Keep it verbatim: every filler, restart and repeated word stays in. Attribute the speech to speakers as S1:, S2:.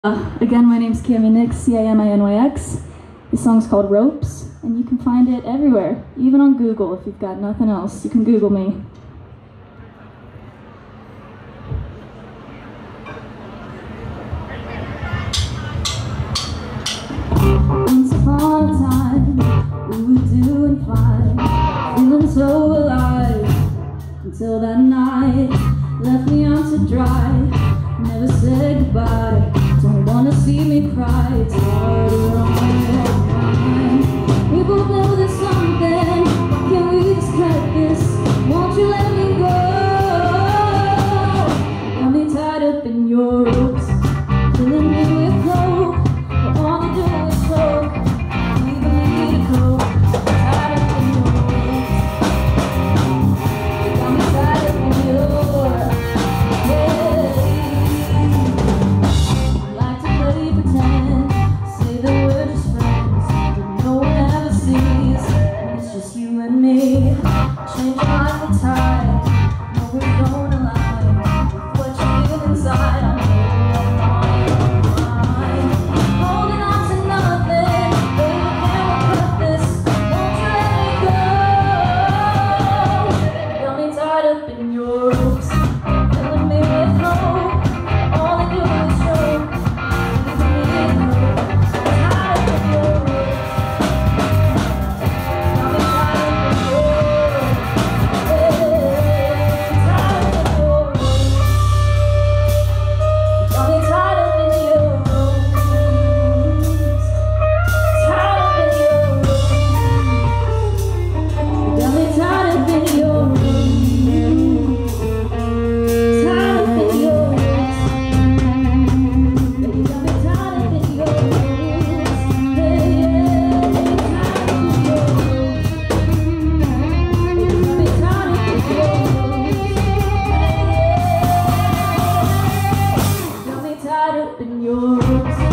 S1: Uh, again, my name's Cami Nyx, C A M I N Y X. The song's called Ropes, and you can find it everywhere, even on Google. If you've got nothing else, you can Google me. Once upon a time, we were doing fine, feeling so alive, until that night left me out to dry. Never said goodbye. Don't wanna see me cry. It's harder on my mind. We both know there's something. Can we just cut this? Won't you let me go? Got me tied up in your ropes, filling me with hope, but all you do is choke, leaving me to cope. Tied up in your ropes. Got me tied up in your yeah. Change like the tide, no we don't align with what you feel inside. I know you're mine, holding on to nothing. Baby, can we cut this? Won't you let me go? Got me tied up in your ropes, filling me with hope. All I do is choke, leaving me in hope. Tied up in your ropes. Got me tied up in your ropes. Tied up in your ropes.